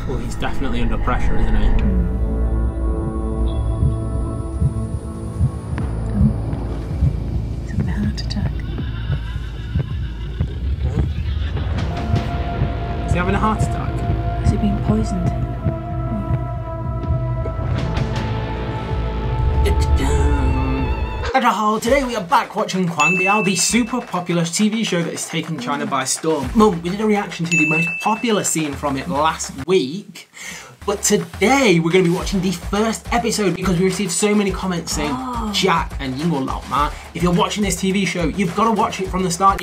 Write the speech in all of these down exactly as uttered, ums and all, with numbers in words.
Well, he's definitely under pressure, isn't he? Oh. He's having a heart attack. Is he having a heart attack? Is he being poisoned? Today we are back watching Huang Biao, the super popular T V show that has taken China by storm. Mum, we did a reaction to the most popular scene from it last week, but today we're going to be watching the first episode because we received so many comments saying, oh. Jack and Yingwo Lao Ma, if you're watching this T V show, you've got to watch it from the start.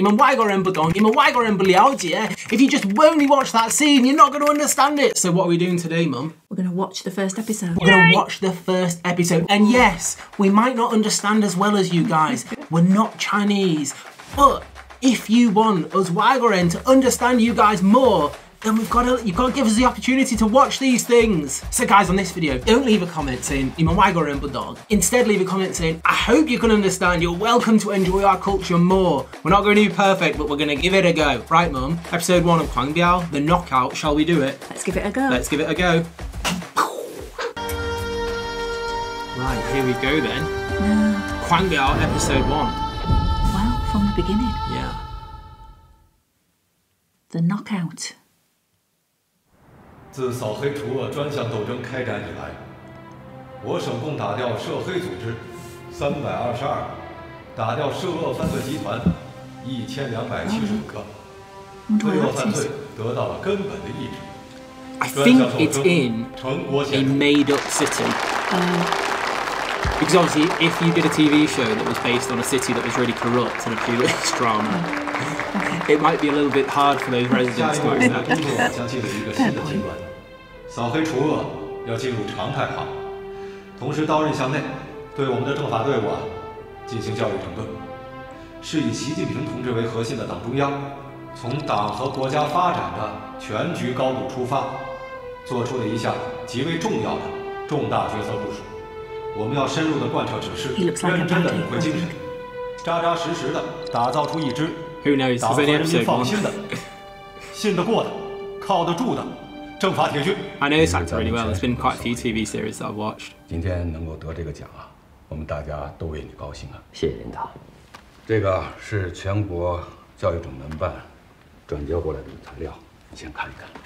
If you just only watch that scene, you're not going to understand it. So what are we doing today, Mum? We're going to watch the first episode. We're going to watch the first episode. And yes, we might not understand as well as you guys. We're not Chinese. But if you want us Waigoren to understand you guys more, then we've got to, you've got to give us the opportunity to watch these things. So guys, on this video, don't leave a comment saying, dog. Instead, leave a comment saying, I hope you can understand. You're welcome to enjoy our culture more. We're not going to be perfect, but we're going to give it a go. Right, Mum? Episode one of Huang Biao, the knockout. Shall we do it? Let's give it a go. Let's give it a go. Right, here we go then. No. Huang Biao, episode one. Wow, from the beginning. Yeah. The knockout. 自扫黑除恶专项斗争开展以来，我省共打掉涉黑组织三百二十二个，打掉涉恶犯罪集团一千两百七十五个，罪恶犯罪得到了根本的抑制。 I think it's in a made-up city. Uh, Because obviously, if you did a T V show that was based on a city that was really corrupt and a police drama, okay. It might be a little bit hard for those residents to accept. 将进入一个新的阶段，扫黑除恶要进入常态化，同时刀刃向内，对我们的政法队伍啊进行教育整顿，是以习近平同志为核心的党中央，从党和国家发展的全局高度出发，做出的一项极为重要的重大决策部署。 我们要深入的贯彻指示，认真的领会精神，扎扎实实的打造出一支党和人民放心的、信得过的、靠得住的政法铁军。 I know this actor really well. There's been quite a few T V series that I've watched. 今天能够得这个奖啊，我们大家都为你高兴啊！ 谢谢领导。 这个是全国教育整顿办转交过来的材料，你先看一看。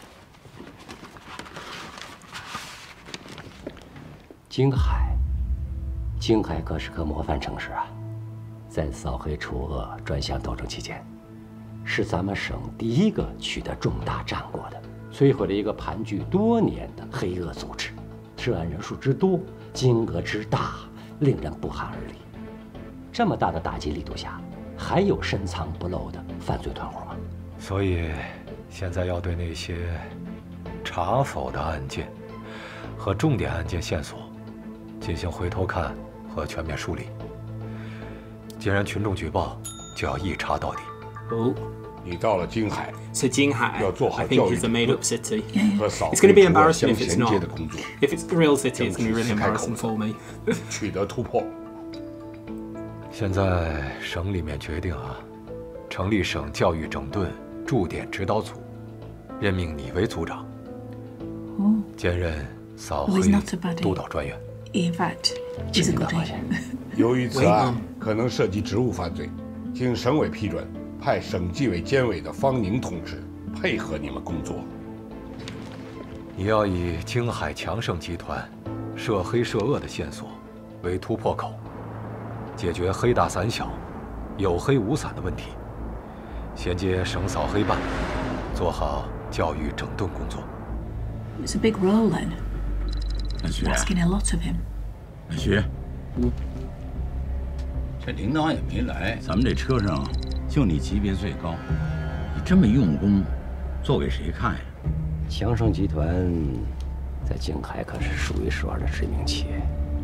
京海。 京海可是个模范城市啊，在扫黑除恶专项斗争期间，是咱们省第一个取得重大战果的，摧毁了一个盘踞多年的黑恶组织，涉案人数之多，金额之大，令人不寒而栗。这么大的打击力度下，还有深藏不露的犯罪团伙吗？ 所以，现在要对那些查否的案件和重点案件线索进行回头看。 和全面梳理。既然群众举报，就要一查到底。 哦， 你到了京海， so 京海要做好 I 教 think 育 it's a made-up city. 和扫 It's going to be 黑除恶 embarrassing 相 if it's 衔 not. 接的工作， If it's the real city, it's going to be really 正式开口 embarrassing for me. 取得突破。 现在省里面决定啊，成立省教育整顿驻点指导组，任命你为组长，兼任扫黑督导专员。 In fact, he's a good agent. 由于此案可能涉及职务犯罪，经省委批准，派省纪委监委的方宁同志配合你们工作。 你要以京海强盛集团涉黑涉恶的线索为突破口，解决黑大散小、有黑无散的问题，衔接省扫黑办，做好教育整顿工作。 It's a big role then. 南徐， Asking a lot of him. 南徐，嗯，这领导也没来，咱们这车上就你级别最高，你这么用功，做给谁看呀？ 强盛集团在京海可是数一数二的知名企业，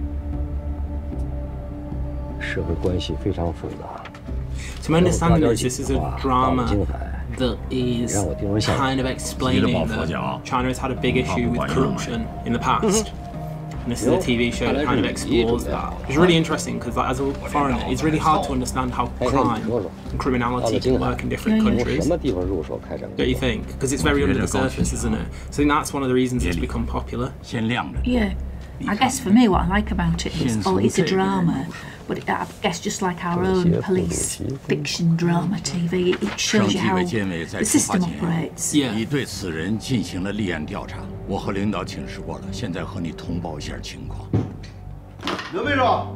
社会关系非常复杂。 To my understanding, this is a drama that is kind of explaining that China has had a big issue with corruption in the past. And this is a T V show that kind of explores that. It's really interesting because, like, as a foreigner, it's really hard to understand how crime and criminality can work in different countries. Don't you think? Because it's very under the surface, isn't it? So I think that's one of the reasons it's become popular. Yeah. I guess for me, what I like about it is, oh, it's a drama, but it, I guess just like our own police fiction drama T V, it shows you how the system operates. Yeah. 已对此人进行了立案调查，我和领导请示过了，现在和你通报一下情况。 刘秘书，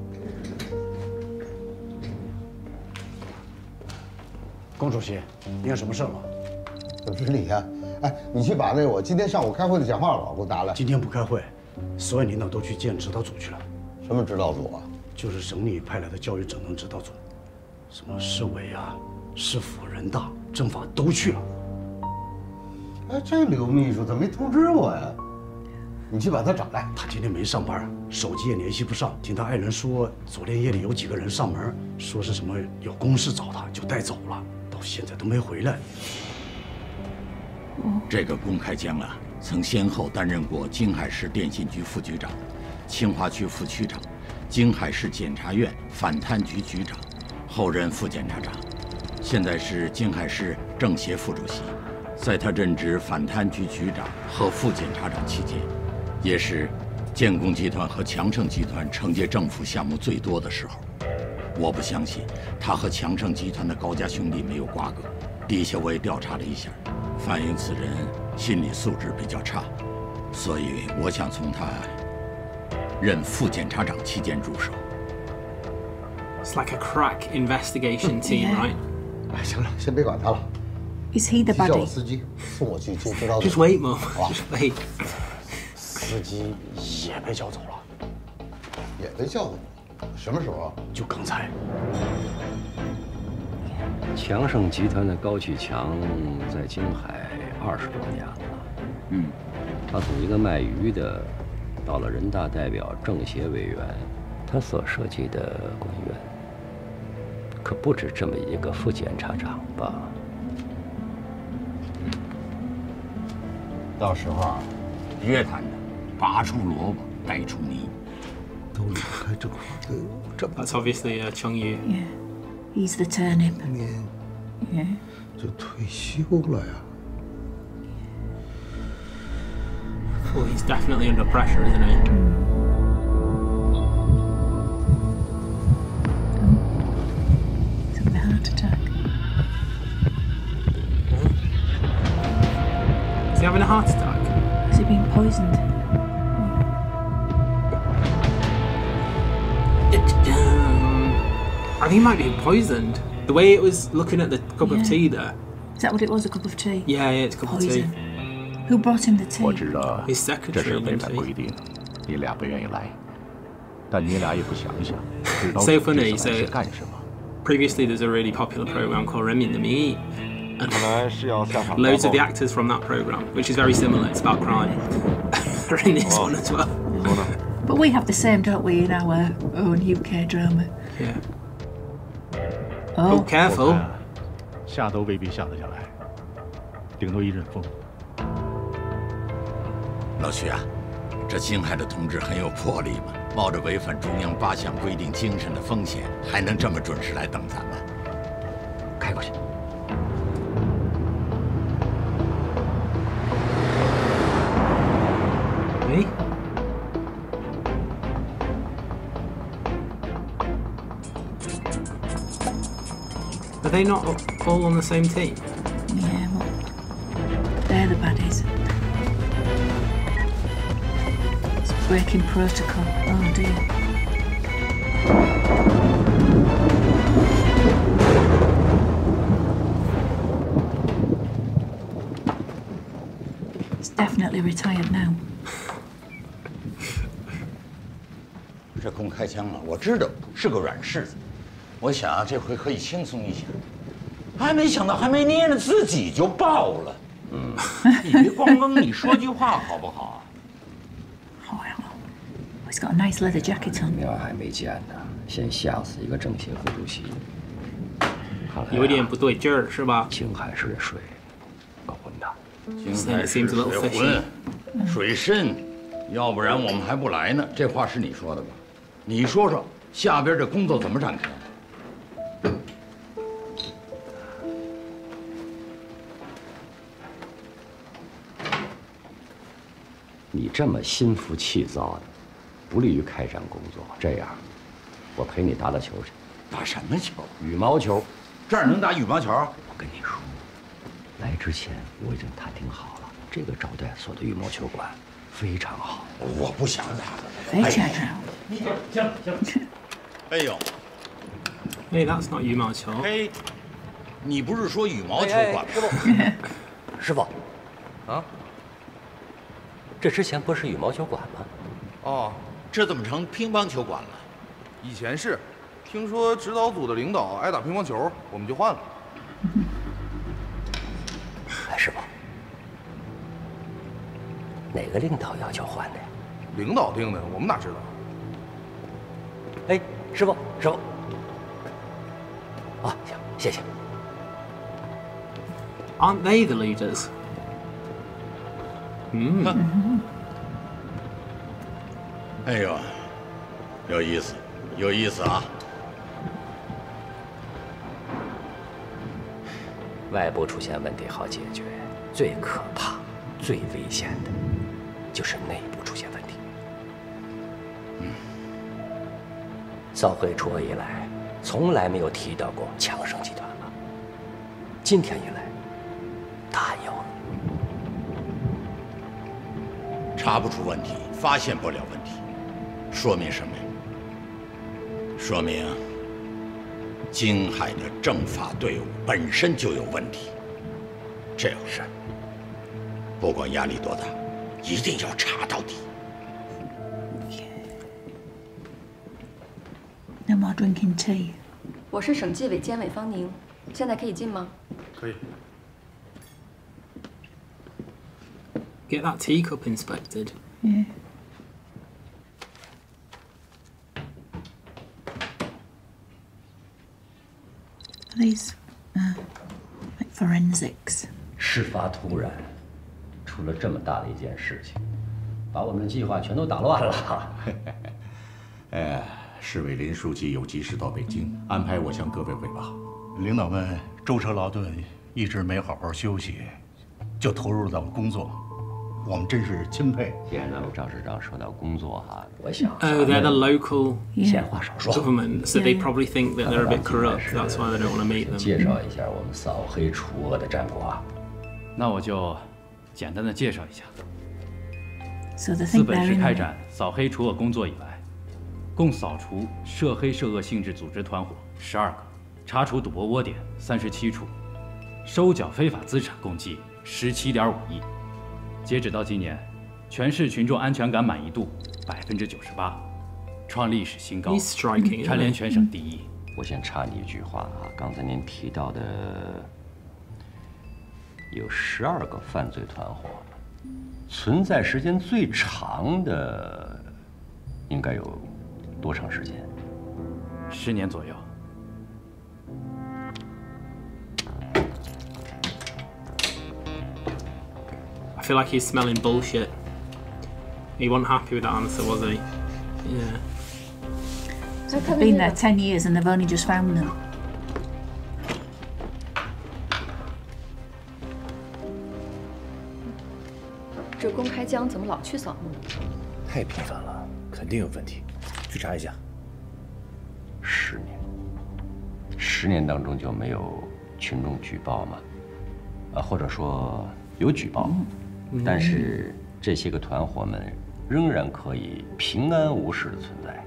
龚主席，你有什么事吗？ 有知理呀。哎，你去把那我今天上午开会的讲话稿给我拿来。 今天不开会。 所有领导都去见指导组去了。 什么指导组啊？ 就是省里派来的教育整顿指导组，什么市委啊、市府、人大、政法都去了。 哎，这刘秘书怎么没通知我呀？你去把他找来。 他今天没上班，手机也联系不上。听他爱人说，昨天夜里有几个人上门，说是什么有公事找他，就带走了，到现在都没回来。 这个龚开江啊。 曾先后担任过京海市电信局副局长、清华区副区长、京海市检察院反贪局局长，后任副检察长，现在是京海市政协副主席。在他任职反贪局局长和副检察长期间，也是建工集团和强盛集团承接政府项目最多的时候。我不相信他和强盛集团的高家兄弟没有瓜葛。底下我也调查了一下，反映此人 心理素质比较差，所以我想从他任副检察长期间入手。 It's like a crack investigation team, Yeah. right? 哎，行了，先别管他了。 Is he the 叫我 baddie? 司机送我去见指导组。 Just wait, Mum. Just wait. 司机也被叫走了， 也被叫走，什么时候啊？ 就刚才。 强盛集团的高启强在京海二十多年了。嗯，他从一个卖鱼的，到了人大代表、政协委员，他所涉及的官员，可不止这么一个副检察长吧？ 到时候啊，约谈他，拔出萝卜带出泥。 都离不开政法队伍，这么 That's obviously uh, Chung Yu. Yeah. He's the turnip. 年 Yeah. 就退休了呀。 Well, he's definitely under pressure, isn't he? He's having a heart attack. Is he having a heart attack? Has he been poisoned? I think he might be poisoned. The way it was looking at the cup Yeah. of tea there. Is that what it was? A cup of tea? Yeah, yeah, it's a cup of tea. Poison. Who brought him the tea? 我知道 His 这 secretary, 是违 didn't 反 he? 规定，你俩不愿意来，但你俩也不想想，知道 So 这 funny, 次来是 so 干什么？ previously there's a really popular program called Remy and the Meat. And 看来是要下场 loads of the 打 actors from that program, which is very similar, it's about crime, are in this one as well. But we have the same, don't we, in our own U K drama? Yeah. Oh, Oh, careful. 下都未必下得下来，顶多一阵风。 老徐啊，这京海的同志很有魄力嘛，冒着违反中央八项规定精神的风险，还能这么准时来等咱们。开过去。 Me? Are they not all on the same team? yeah, well, they're the baddies. It's breaking protocol. Oh dear. He's definitely retired now. 这龚开枪啊，我知道是个软柿子，我想啊，这回可以轻松一下。还没想到还没捏呢，自己就爆了。嗯，你别光跟你说句话好不好？ Oh, well. He's got a nice leather jacket on. 苗还没见呢，先吓死一个政协副主席。看来、啊、 有点不对劲儿，是吧？ 青海市的水够混的。 京海市水浑，水深， 要不然我们还不来呢。这话是你说的吧？你说说，下边这工作怎么展开？ 你这么心浮气躁的，不利于开展工作。这样，我陪你打打球去。 打什么球？ 羽毛球。 这儿能打羽毛球？ 我跟你说，来之前我已经探听好了，这个招待所的羽毛球馆非常好。 我不想打。 非常好。 行行。哎呦， Hey, that's not 羽毛球。 嘿，你不是说羽毛球馆吗？ 师傅，啊，这之前不是羽毛球馆吗？ 哦， 这怎么成乒乓球馆了？ 以前是，听说指导组的领导爱打乒乓球，我们就换了。 哎，师傅，哪个领导要求换的呀？ 领导定的，我们哪知道？ 哎，师傅，师傅。啊，行，谢谢。 Aren't they the leaders? Hmm. 哎呦，有意思，有意思啊！ 外部出现问题好解决，最可怕、最危险的，就是内部出现问题。嗯，扫黑除恶以来，从来没有提到过强盛集团了。今天一来。 他有查不出问题，发现不了问题，说明什么呀？说明京海的政法队伍本身就有问题。这种事，不管压力多大，一定要查到底。 No more drinking tea. 我是省纪委监委方宁，现在可以进吗？ 可以。 Get that teacup inspected. Yeah. These, uh, like forensics. 事发突然，出了这么大的一件事情，把我们的计划全都打乱了。 哎，市委林书记有急事到北京，安排我向各位汇报。 领导们舟车劳顿，一直没好好休息，就投入到工作。 我们真是钦佩。 既然赵市长说到工作哈，我想 Oh, they're the local 闲话少说 government, so they probably think that they're a bit corrupt. That's why they don't want to meet them. 介绍一下我们扫黑除恶的战果。 那我就简单的介绍一下。 So the 自 thing 本市 they're 开 in. 展扫黑除恶工作以来，共扫除涉黑涉恶性质组织团伙十二个，查处赌博窝点三十七处，收缴非法资产共计十七点五亿。 截止到今年，全市群众安全感满意度百分之九十八，创历史新高，蝉联全省第一。 我先插你一句话啊，刚才您提到的有十二个犯罪团伙，存在时间最长的应该有多长时间？ 十年左右。 I feel like he's smelling bullshit. He wasn't happy with that answer, was he? Yeah. So they've been there ten years and they've only just found them. 这公开江怎么老去扫墓？ 太频繁了，肯定有问题，去查一下。 十年，十年当中就没有群众举报吗？啊，或者说有举报？ 但是这些个团伙们仍然可以平安无事的存在，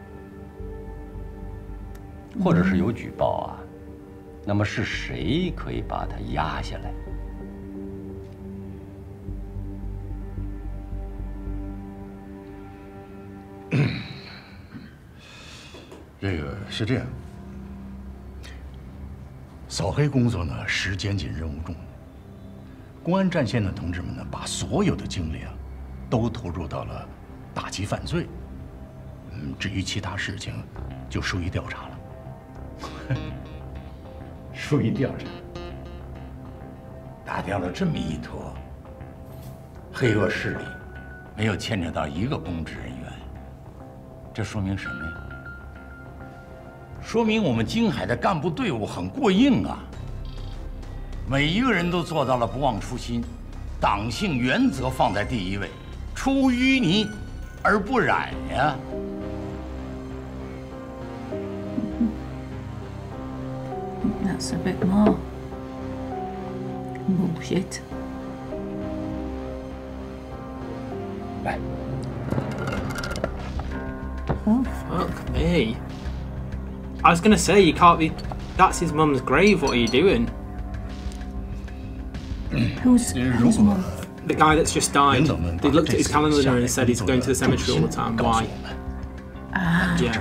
或者是有举报啊，那么是谁可以把它压下来？ 这个是这样，扫黑工作呢时间紧，任务重。 公安战线的同志们呢，把所有的精力啊，都投入到了打击犯罪。嗯，至于其他事情，就属于调查了。 属于调查，打掉了这么一坨黑恶势力， 没有牵扯到一个公职人员，这说明什么呀？说明我们京海的干部队伍很过硬啊，每一个人都做到了不忘初心，党性原则放在第一位，出淤泥而不染呀。 That's a bit more bullshit. 来。 Oh fuck me! I was gonna say you can't be. That's his mum's grave. What are you doing? Who's, who's mum? The guy that's just died. They looked at his calendar and said he's going to the cemetery all the time. Why? Ah. Yeah.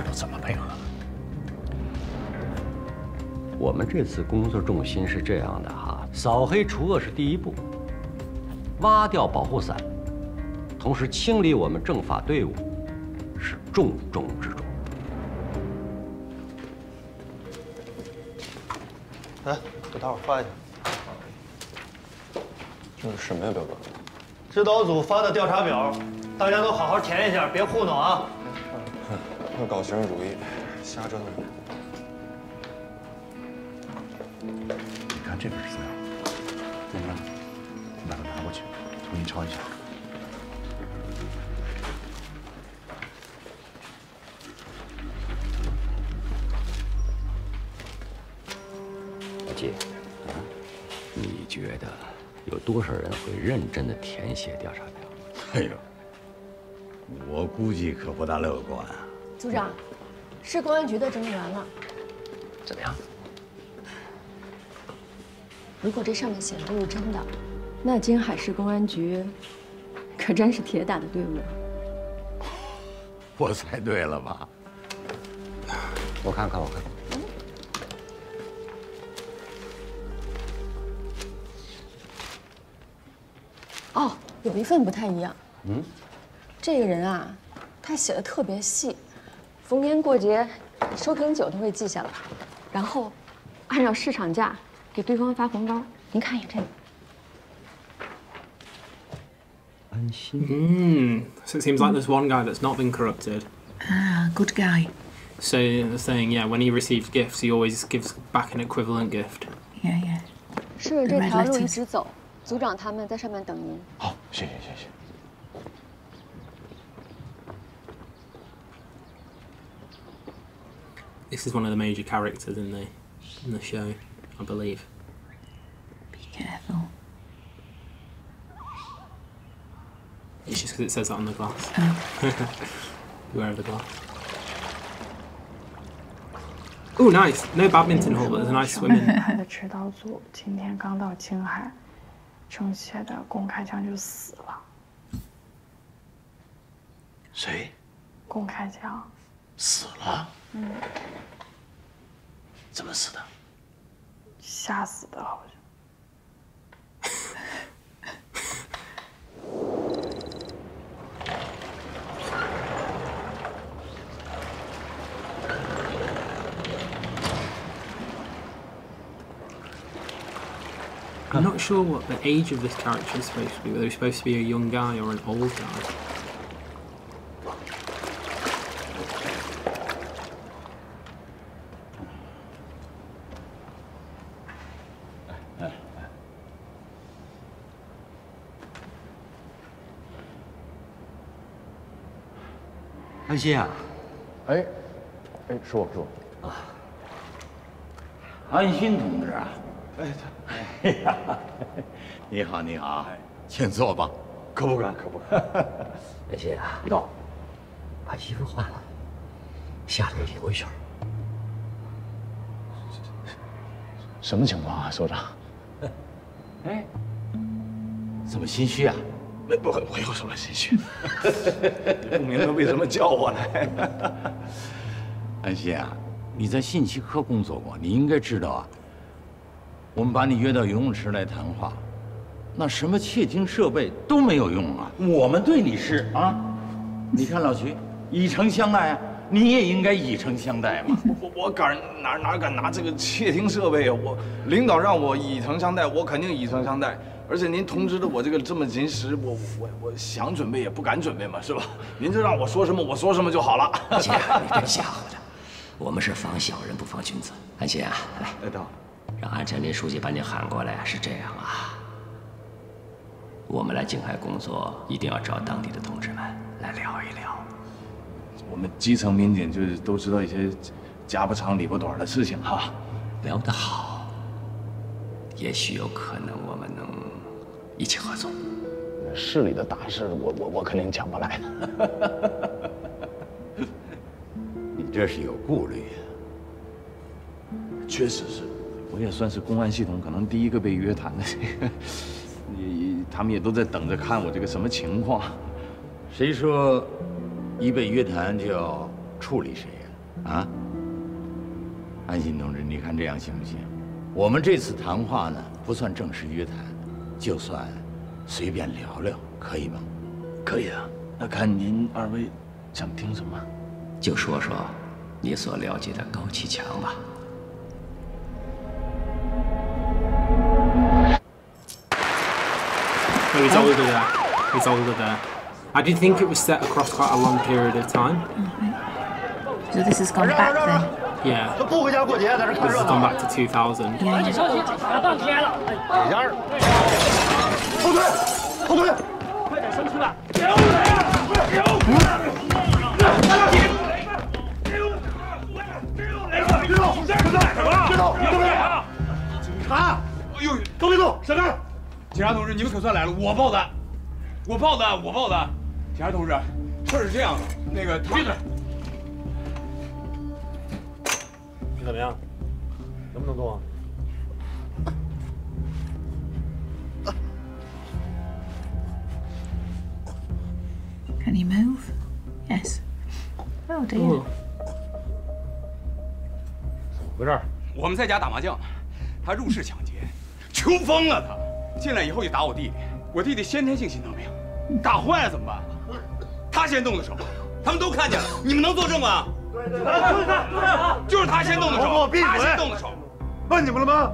我们这次工作重心是这样的哈，扫黑除恶是第一步，挖掉保护伞，同时清理我们政法队伍是重中之重。 来，给大伙发一下。 这是什么呀，表哥？ 指导组发的调查表，大家都好好填一下，别糊弄啊！ 又搞形式主义，瞎折腾。 你看这份资料，怎么样？你把它拿过去，重新抄一下。 老季，啊，你觉得有多少人会认真的填写调查表？ 哎呦，我估计可不大乐观啊。 组长，市公安局的整理完了， 怎么样？ 如果这上面写的都是真的，那京海市公安局可真是铁打的队伍。 我猜对了吧？ 我看看，我看看。 哦，有一份不太一样。 嗯， 这个人啊，他写的特别细，逢年过节收瓶酒都会记下来，然后按照市场价。 给对方发红包，您看一眼这个。 安心。 Hmm. So it seems like there's one guy that's not been corrupted. Ah, good guy. So they're saying, yeah, when he receives gifts, he always gives back an equivalent gift. Yeah, yeah. 是这条路一直走，组长他们在上面等您。 好，谢谢谢谢。 This is one of the major characters in the in the show, I believe. Be careful. It's just because it says that on the glass. Oh. Beware of the glass. Oh, nice! No badminton hall, but there's a nice swimming. 的指导组今天刚到青海，郑协的龚开强就死了。 谁？ 龚开强死了？ 嗯， 怎么死的？ 吓死的，好像。 I'm not sure what the age of this character is supposed to be, whether he's supposed to be a young guy or an old guy. An 安心啊， 哎，哎，是我是我啊， 安心同志啊。 哎， 哎呀，你好，你好，请坐吧。 可不敢，可不敢。 安心啊，哟，把衣服换了，下来溜一圈。 什么情况啊，所长？ 哎，怎么心虚啊？ 没，不，我有什么心虚？不明白为什么叫我来。 安心啊，你在信息科工作过，你应该知道啊。 我们把你约到游泳池来谈话，那什么窃听设备都没有用啊！我们对你是啊，你看老徐以诚相待啊，你也应该以诚相待嘛。 我我敢哪哪敢拿这个窃听设备啊！我领导让我以诚相待，我肯定以诚相待。 而且您通知的我这个这么临时，我我我想准备也不敢准备嘛，是吧？您就让我说什么我说什么就好了。 姐，你别吓唬他，我们是防小人不防君子。安心啊，来， 哎，到， 让安陈林书记把你喊过来。是这样啊，我们来静海工作，一定要找当地的同志们来聊一聊。 我们基层民警就是都知道一些家不长里不短的事情哈。 聊得好，也许有可能我们能一起合作。 市里的大事，我我我肯定抢不来。 你这是有顾虑。 确实是，我也算是公安系统可能第一个被约谈的这个，你他们也都在等着看我这个什么情况。 谁说一被约谈就要处理谁呀？啊？安心同志，你看这样行不行？我们这次谈话呢，不算正式约谈，就算随便聊聊，可以吗？ 可以啊，那看您二位想听什么， 就说说你所了解的高启强吧。 So he's older there. He's older there. I did think it was set across quite a long period of time. So this has gone back then. Yeah. 都不回家过节，在这看 This 热 has 闹。 gone back to two thousand. Yeah. 你着急，马上起来了。李家人，后退，后退，快点伸出来！给我来！给我！别动！别动！别动！别动！别动！警察！哎呦，都别动！闪开！ 警察同志，你们可算来了！我报的，我报的，我报的。警察同志，事儿是这样的，那个他。闭嘴！ 你怎么样？能不能动啊？ Can he move? Yes. Oh dear. 回这儿，我们在家打麻将，他入室抢劫，穷疯了他。进来以后就打我弟弟，我弟弟先天性心脏病，打坏了怎么办？他先动的手，他们都看见了，你们能作证吗？ 对对对，就是他，就是他， 就是他先动的手， 闭嘴！ 他先动的手。 问你们了吗？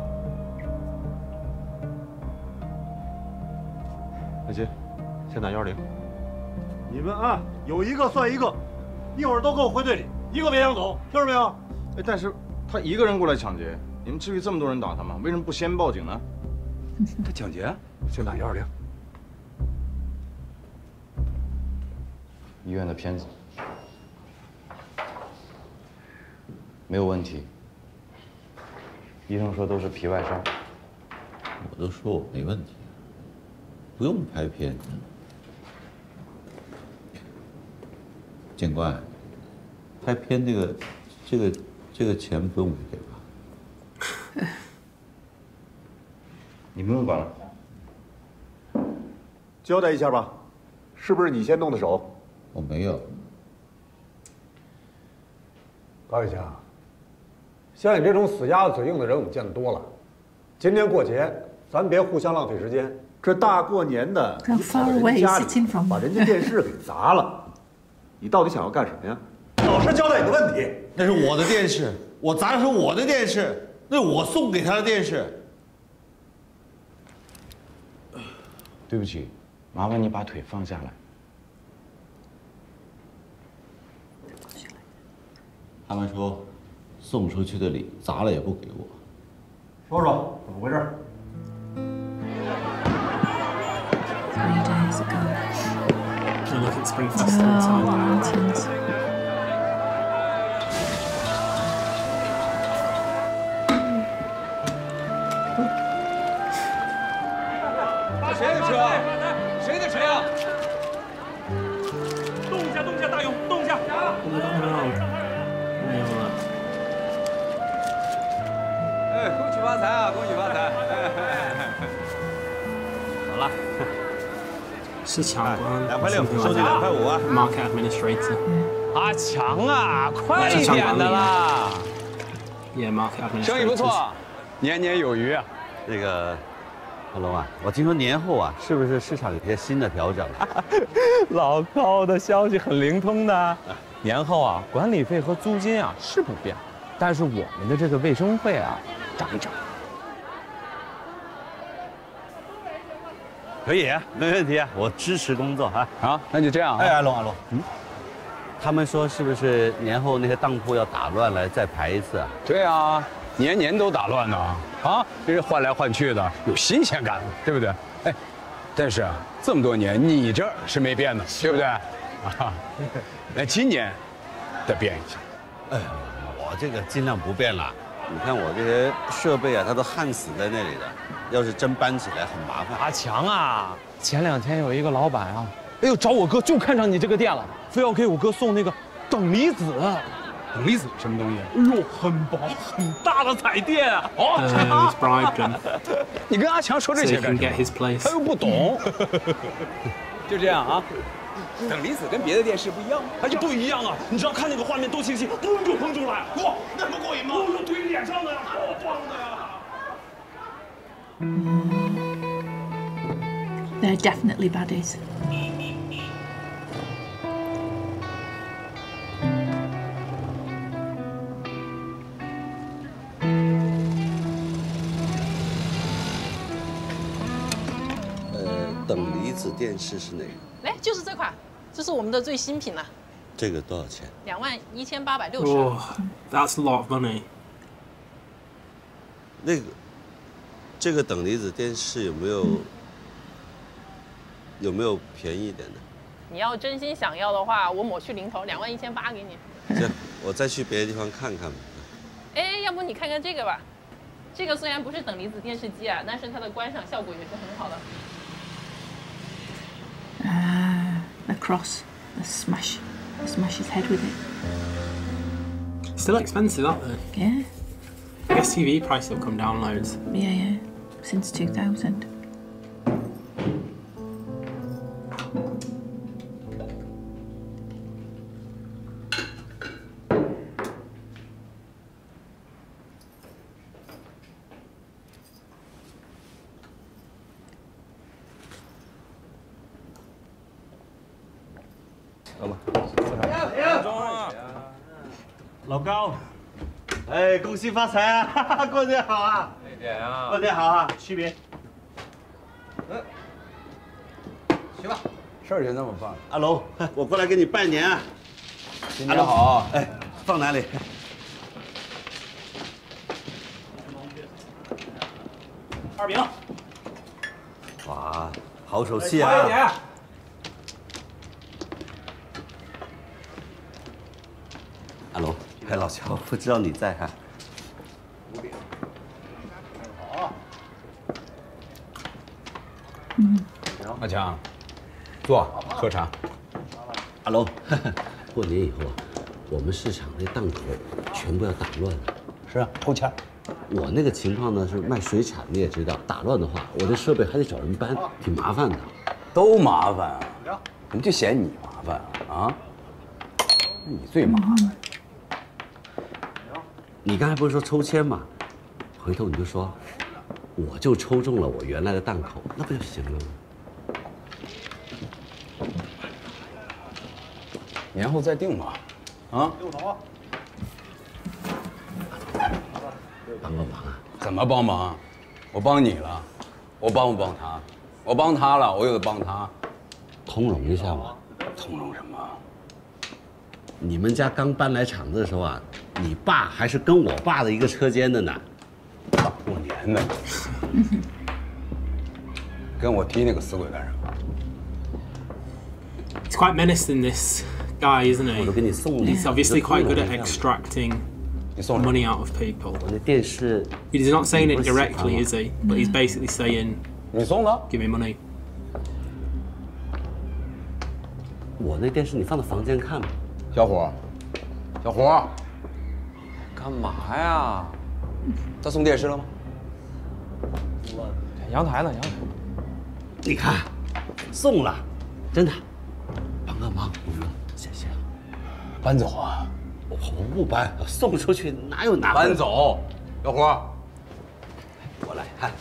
阿金，先打幺二零。 你们啊，有一个算一个，一会儿都给我回队里，一个别想走，听着没有？ 哎，但是他一个人过来抢劫，你们至于这么多人打他吗？为什么不先报警呢？ 他抢劫， 先打幺二零。 医院的片子没有问题，医生说都是皮外伤。 我都说我没问题，不用拍片。 警官，拍片这个、这个、这个钱不用给吧？ 你不用管了。 交代一下吧，是不是你先动的手？ 我没有。 高启强，像你这种死鸭子嘴硬的人，我们见得多了。今天过节，咱别互相浪费时间。这大过年的，你跑到人家里，把人家电视给砸了。 你到底想要干什么呀？老实交代你的问题。 那是我的电视，我砸的是我的电视，那是我送给他的电视。 对不起，麻烦你把腿放下来。 他们说，送出去的礼砸了也不给我。 说说怎么回事 ？Three days ago. And look at Spring Festival Oh, time. mountains. 谁的车？谁的车呀？ 动一下，动一下，大勇，动一下！ 哎，恭喜发财啊！恭喜发财！好了。 是强官， 两块六，收起两块五啊 ！Market administrator。 阿强啊，快一点的啦！ Yeah, market administrator。 生意不错，年年有余啊。 那个，阿龙啊，我听说年后啊，是不是市场有些新的调整？ 老高的消息很灵通的，年后啊，管理费和租金啊是不变，但是我们的这个卫生费啊涨一涨。 可以，没问题，我支持工作啊。 好，那就这样。 哎，阿龙，阿龙，嗯，他们说是不是年后那些当铺要打乱了，再排一次啊？ 对啊，年年都打乱呢，啊，这是换来换去的，有新鲜感，对不对？哎，但是啊，这么多年你这是没变的，对不对？啊，那今年得变一下。 哎，我这个尽量不变了。你看我这些设备啊，它都焊死在那里的，要是真搬起来很麻烦。 阿强啊，前两天有一个老板啊，哎呦找我哥就看上你这个店了，非要给我哥送那个等离子。 等离子什么东西？ 哎呦，很薄很大的彩电啊！ 哦 bribed him. 你跟阿强说这些干什么？他又不懂。就这样啊。等离子跟别的电视不一样吗？ 哎，就不一样啊！你只要看那个画面多清晰，嘣就喷出来，哇，那不过瘾吗？哦，怼脸上的呀，好棒的呀！ They're definitely baddies. 呃，等离子电视是哪个？ 来，就是这款，这是我们的最新品了。 这个多少钱？ 两万一千八百六十。 Oh, that's a lot of money. 那个，这个等离子电视有没有有没有便宜一点的？ 你要真心想要的话，我抹去零头，两万一千八给你。 行，我再去别的地方看看吧。 哎，要不你看看这个吧，这个虽然不是等离子电视机啊，但是它的观赏效果也是很好的。 Ah, the cross, the smash, the smash his head with it. Still expensive, aren't they? Yeah. I guess T V prices have come down loads. Yeah, yeah. Since two thousand. Come on. 老高，哎，恭喜发财啊！过年好啊！ 那点啊！ 过年好啊！区别。 嗯，行吧，事儿就那么办。 阿龙，我过来给你拜年啊！ 新年好！ 哎，放哪里？ 二饼。 哇，好手气啊！ 快一点。 阿龙，哎，老乔，不知道你在哈、啊。 好。 嗯。 阿强，坐，喝茶。 阿龙，过年以后啊，我们市场那档口全部要打乱了。 是啊，偷钱。 我那个情况呢是卖水产，你也知道，打乱的话，我这设备还得找人搬，挺麻烦的。 都麻烦啊，怎么就嫌你麻烦啊？啊？你最麻烦。 你刚才不是说抽签吗？回头你就说，我就抽中了我原来的档口，那不就行了吗？ 年后再定嘛，啊？ 六头。帮个忙啊！ 怎么帮忙？我帮你了，我帮不帮他？我帮他了，我又得帮他， 通融一下嘛。 通融什么？ 你们家刚搬来厂子的时候啊。 你爸还是跟我爸的一个车间的呢， 大过年的，跟我提那个死鬼干什么 ？He's quite menacing, this guy, isn't he? 我都给你送礼。 He's obviously quite good at extracting money out of people. 我的电视 He's not saying it directly, is he? But he's basically saying, 你送的 ，Give me money. 我那电视你放到房间看吧， 小伙，小伙。 干嘛呀？他送电视了吗？ 阳台呢？阳台。 你看，送了，真的。帮个忙，谢谢。 搬走啊！ 我不搬，送出去哪有拿？ 搬走，小伙。 我来看。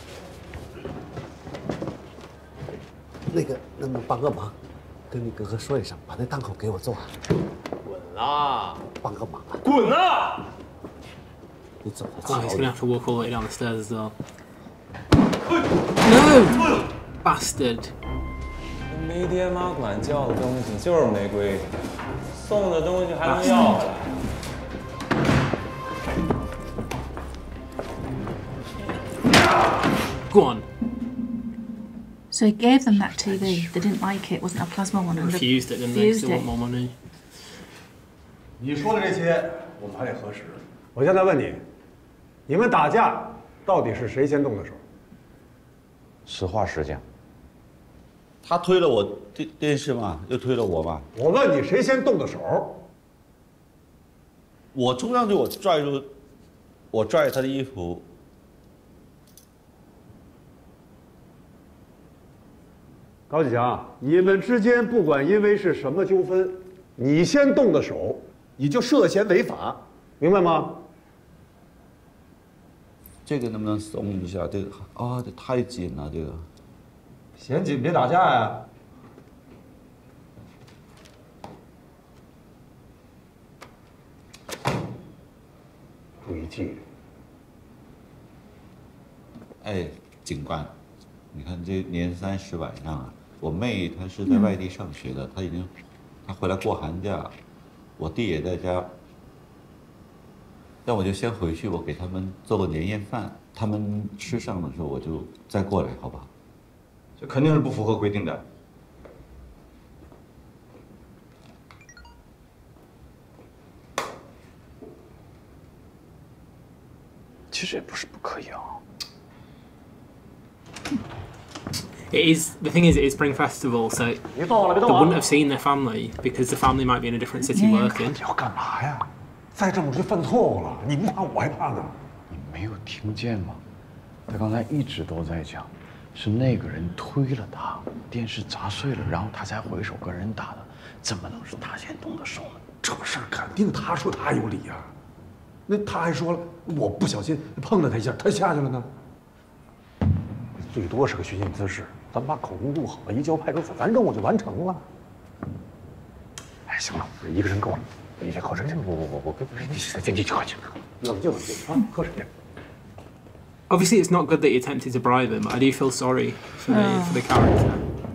那个，能不能帮个忙？跟你哥哥说一声，把那档口给我做。 滚啦！ 帮个忙啊！ 滚啊！ Oh, he's gonna have to walk all the way down the stairs as well. No! bastard. 没爹妈管教的东西就是没规矩，送的东西还能要回来。 Go on. So he gave them that T V. They didn't like it. It wasn't a plasma one. They refused it, didn't they? They want more money. 你说的这些，我们还得核实。我现在问你，你们打架到底是谁先动的手？ 实话实讲。他推了我电电视嘛，又推了我嘛。 我问你，谁先动的手？ 我冲上去，我拽住，我拽他的衣服。 高启强，你们之间不管因为是什么纠纷，你先动的手，你就涉嫌违法，明白吗？ 这个能不能松一下？这个啊，这太紧了，这个。 嫌紧别打架呀！注意纪律。 哎，警官，你看这年三十晚上啊。 我妹她是在外地上学的，她已经，她回来过寒假，我弟也在家。那我就先回去，我给他们做个年夜饭，他们吃上的时候我就再过来，好吧？ 这肯定是不符合规定的。 其实也不是不可以啊。 It is the thing is it is Spring Festival, so they wouldn't have seen their family because the family might be in a different city working. 你要干嘛呀？再这么就犯错误了，你不怕我还怕呢。 你没有听见吗？他刚才一直都在讲，是那个人推了他，电视砸碎了，然后他才回手跟人打的，怎么能是他先动的手呢？ 这事儿肯定他说他有理呀、啊，那他还说了，我不小心碰了他一下，他下去了呢。最多是个寻衅滋事。 咱把口供录好了，移交派出所，咱任务就完成了。哎，行了，一个人够了，你先喝水去。不不不不，你先进去喝去，冷静冷静啊，喝水去。 Obviously, it's not good that he attempted to bribe him. I do feel sorry for the for the character.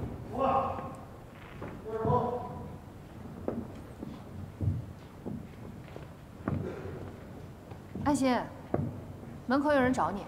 安心，门口有人找你。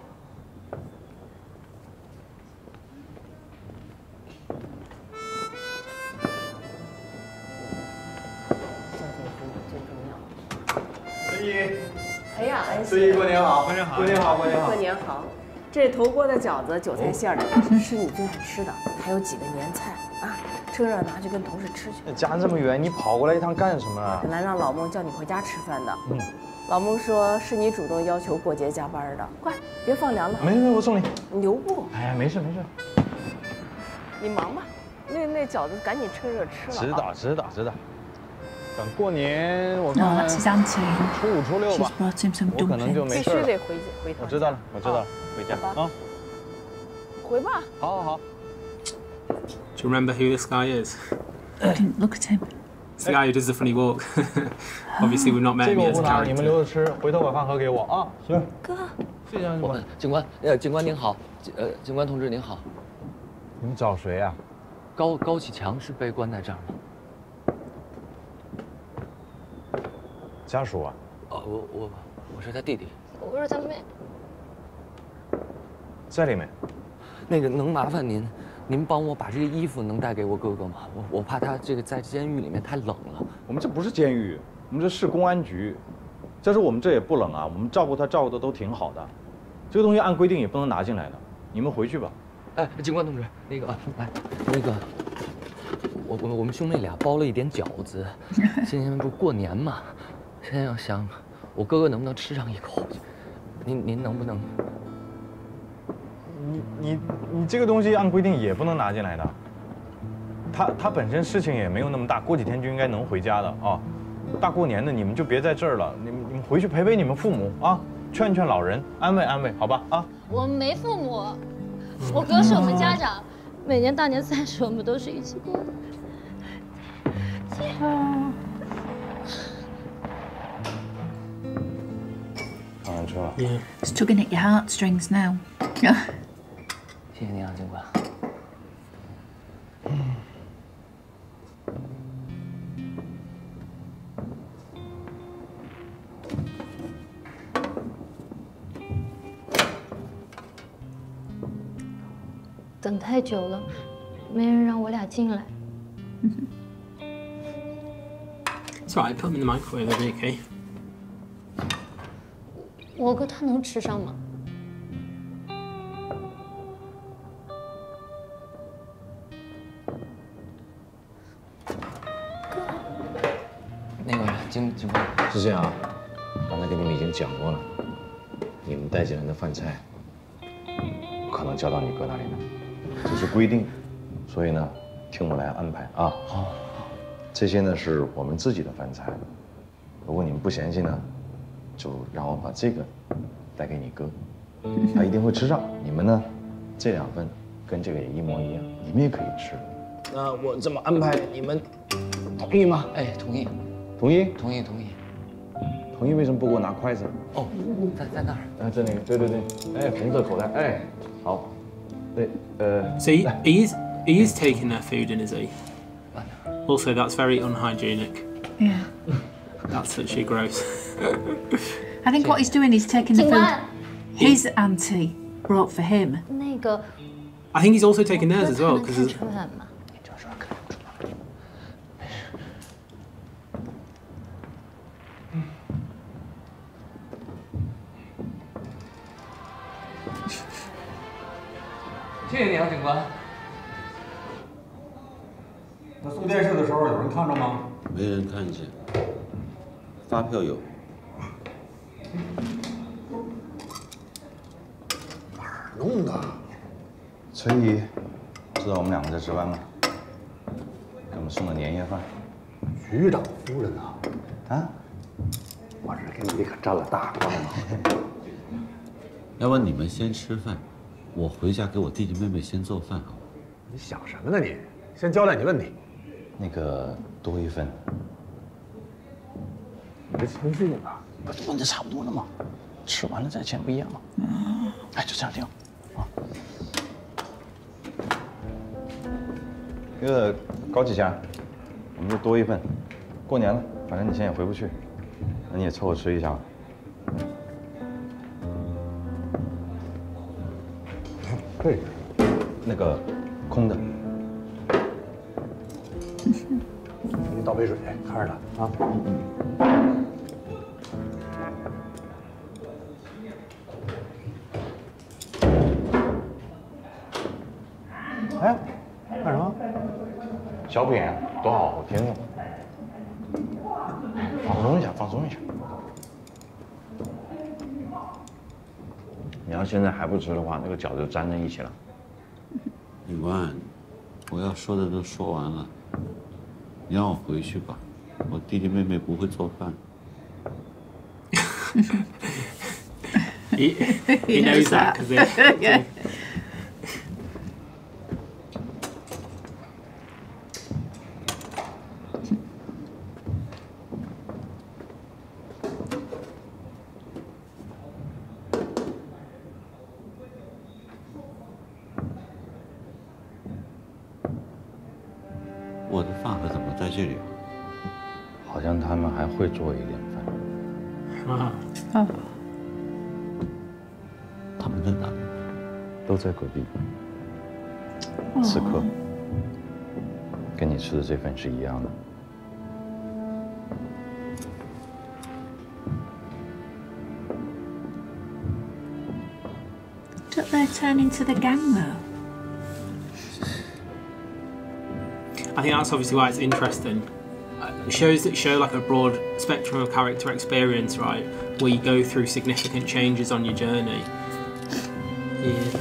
哎呀，安孙姨，过年好！ 过年好！过年好！过年好！ 过年好！这头锅的饺子，韭菜馅的，是你最爱吃的，还有几个年菜啊，趁热拿去跟同事吃去。 家这么远，你跑过来一趟干什么啊？ 本来让老孟叫你回家吃饭的， 嗯， 老孟说是你主动要求过节加班的，快别放凉了。 没事没事，我送你。 留步。 哎呀，没事没事。 你忙吧，那那饺子赶紧趁热吃了。 知道知道知道。 等过年，我 No, that's his auntie. 初五初六吧， brought him some 我可能就没事了。 必须得回回趟。 我知道了，我知道了，回家啊。 回吧。 好好好。 Do you remember who this guy is? I didn't look at him. It's the guy who does the funny walk. Obviously, we've not met him yet as a character. 你们留着吃，回头把饭盒给我啊。行。 哥。 谢谢你们。 警官，呃，警官您好，呃，警官同志您好。 你们找谁啊？ 高高启强是被关在这儿吗？ 家属啊？ 哦，我我我是他弟弟。 我是他妹。 在里面。 那个能麻烦您，您帮我把这个衣服能带给我哥哥吗？我我怕他这个在监狱里面太冷了。 我们这不是监狱，我们这是公安局。再说我们这也不冷啊，我们照顾他照顾的都挺好的。这个东西按规定也不能拿进来的，你们回去吧。 哎，警官同志，那个来，那个。 我我我们兄妹俩包了一点饺子，今天不是过年嘛，现在要想我哥哥能不能吃上一口，您您能不能？ 你你你这个东西按规定也不能拿进来的，他他本身事情也没有那么大，过几天就应该能回家的啊。大过年的你们就别在这儿了，你们你们回去陪陪你们父母啊，劝劝老人，安慰安慰，好吧啊。 我们没父母，我哥是我们家长，每年大年三十我们都是一起过的。 上完车了。 It's tugging at your heartstrings now. 谢谢您啊，警官。 等太久了，没人让我俩进来。 It's alright, put them in the microwave, they'll be okay. 我哥他能吃上吗？ 那个警警官， 是这样啊，刚才跟你们已经讲过了，你们带进来的饭菜不可能交到你哥那里的，这是规定，所以呢，听我来安排啊。好。 这些呢是我们自己的饭菜，如果你们不嫌弃呢，就让我把这个带给你哥，他一定会吃上。你们呢，这两份跟这个也一模一样，你们也可以吃。那我这么安排，你们同意吗？ 哎，同意。 同意？ 同意，同意。 同意？为什么不给我拿筷子？ 哦，在在那儿。 啊，在那个，对对对，哎，红色口袋，哎，好，对，呃。 So he, he's he's taking their food in, is he? Also, that's very unhygienic. Yeah. That's actually gross. I think what he's doing is taking the food his auntie brought for him. 那个 I think he's also taking theirs as well, because. 吃饭嘛。 谢谢你啊，警官。 那送电视的时候有人看着吗？ 没人看见，发票有。 哪儿弄的？ 陈姨知道我们两个在值班吗？给我们送的年夜饭。 局长夫人啊！ 啊？ 我这给你可沾了大光了。 要不你们先吃饭，我回家给我弟弟妹妹先做饭好吗？ 你想什么呢你？先交代你问题。 那个多一份， 你这情绪呢？ 不是问的差不多了吗？吃完了再签不一样吗？嗯，哎，就这样定，啊。那个高启强，我们就多一份。过年了，反正你现在也回不去，那你也凑合吃一下吧。 对， 那个空的。 给你倒杯水，看着他啊。嗯。哎，干什么？ 小品多好听啊！放松一下，放松一下。你要现在还不吃的话，那个饺子就粘在一起了。 警官，我要说的都说完了。 你让我回去吧，我弟弟妹妹不会做饭。 he, he knows that because yeah. 我的饭盒怎么在这里？ 好像他们还会做一点饭。 啊啊！ 他们在哪里？ 都在隔壁。此刻，跟你吃的这份是一样的。 Don't they turn into the gang though? I think that's obviously why it's interesting. Uh, shows that show like a broad spectrum of character experience, right? Where you go through significant changes on your journey. Yeah.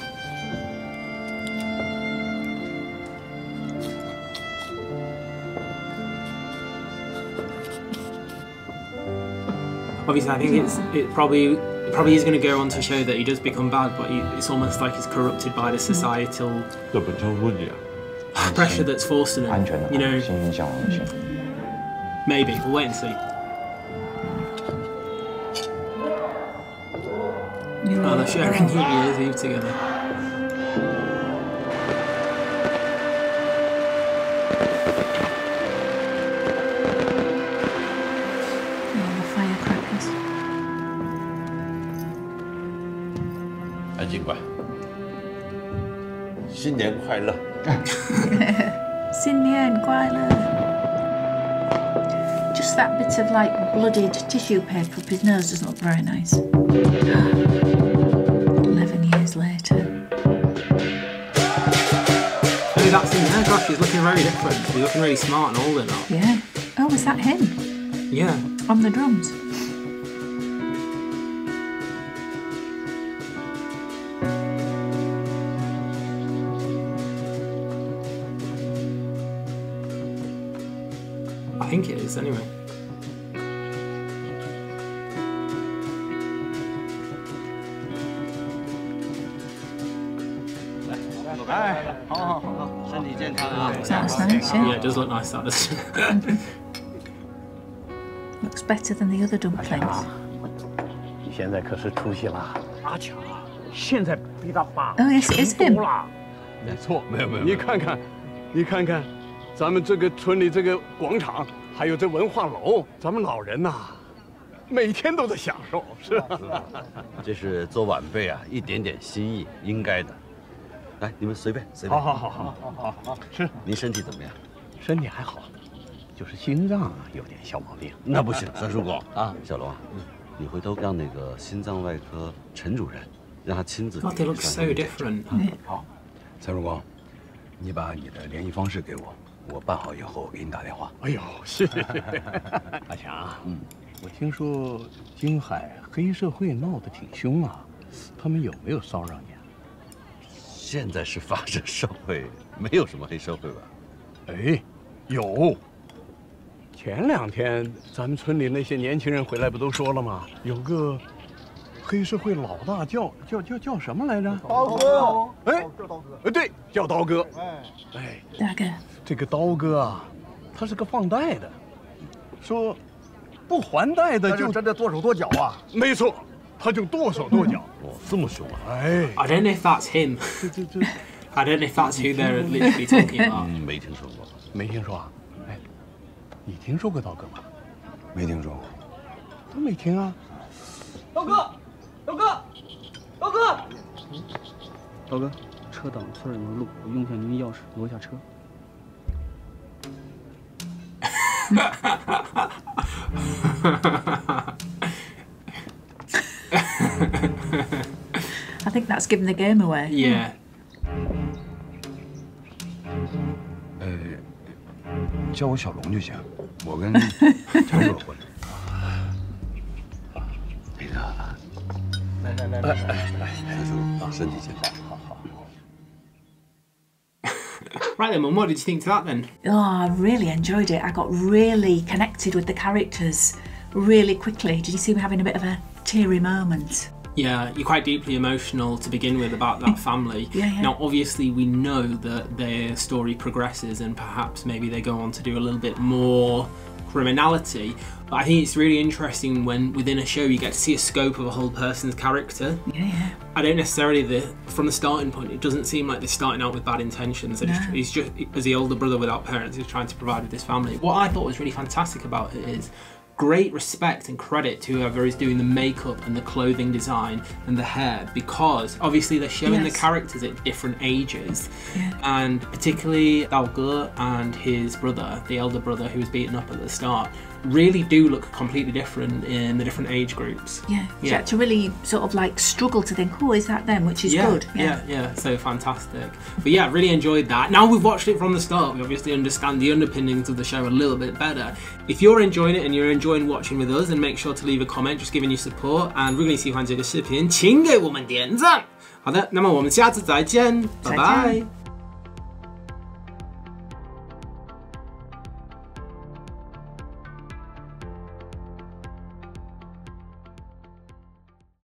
Obviously, I think it's it probably it probably is going to go on to show that he does become bad, but he, it's almost like he's corrupted by the societal pressure that's forced on him. You know, maybe we'll wait and see. Oh, they're sharing New Year's Eve together. Firecrackers. 哎，警官， 新年快乐！ 新年快乐。Just that bit of like bloodied tissue paper up his nose doesn't look very nice. Eleven years later. Oh, that's him there. Gosh, he's looking very different. He's looking really smart and older now. Yeah. Oh, was that him? Yeah. On the drums. I think it is, anyway. That's nice, yeah. Yeah, it does look nice, that does. Looks better than the other dumplings. 你现在可是出息了，阿强，现在比他爸 Oh, yes, it is him. 多了。 没错，没有没有，你看看，你看看，咱们这个村里这个广场，还有这文化楼，咱们老人呐，每天都在享受，是吧？ 这是做晚辈啊，一点点心意，应该的。来，你们随便随便。 好好好好好好好，是。 您身体怎么样？ 身体还好，就是心脏有点小毛病。 那不行，三叔公啊，小龙啊，你回头让那个心脏外科陈主任，让他亲自。 God, they look so different. 好，蔡叔公，你把你的联系方式给我，我办好以后给你打电话。 哎呦，谢谢。阿强，嗯，我听说京海黑社会闹得挺凶啊，他们有没有骚扰你啊？ 现在是法治社会，没有什么黑社会吧？ 哎，有。前两天咱们村里那些年轻人回来，不都说了吗？有个黑社会老大叫叫叫叫什么来着？ 刀哥。 哎，呃，对，叫刀哥。哎哎， 大哥， 这个刀哥啊，他是个放贷的，说不还贷的就真的剁手剁脚啊。 没错。 他就剁手剁脚， 哦，这么凶啊！ 哎 I don't know if that's him. I don't know if that's who they're literally talking about. 嗯，没听说过， 没听说啊？哎，你听说过刀哥吗？ 没听说过， 都没听啊。 刀哥，刀哥，刀哥， 刀哥，车挡村里的路，我用一下您的钥匙挪一下车。 I think that's giving the game away. Yeah. 呃，叫我小龙就行，我跟陈叔混。 那个， 来来来来来来， 三叔啊，身体健康。好好。 Right then, Mum, what did you think to that then? Oh, I really enjoyed it. I got really connected with the characters really quickly. Did you see me having a bit of a teary moment? Yeah, you're quite deeply emotional to begin with about that family. Yeah, yeah. Now, obviously, we know that their story progresses and perhaps maybe they go on to do a little bit more criminality. But I think it's really interesting when within a show you get to see a scope of a whole person's character. Yeah, yeah. I don't necessarily, the, from the starting point, it doesn't seem like they're starting out with bad intentions. No. He's just, as the older brother without parents, he's trying to provide with this family. What I thought was really fantastic about it is great respect and credit to whoever is doing the makeup and the clothing design and the hair, because obviously they're showing yes. the characters at different ages. Yeah. And particularly Dao Ge and his brother, the elder brother who was beaten up at the start, really do look completely different in the different age groups. Yeah, you yeah. had to really sort of like struggle to think, oh, is that them, which is yeah, good. Yeah. yeah, yeah, so fantastic. But yeah, really enjoyed that. Now we've watched it from the start, we obviously understand the underpinnings of the show a little bit better. If you're enjoying it and you're enjoying watching with us, then make sure to leave a comment, just giving you support. And 如果你喜欢这个视频，请给我们点赞。好的，那么我们下次再见，拜拜。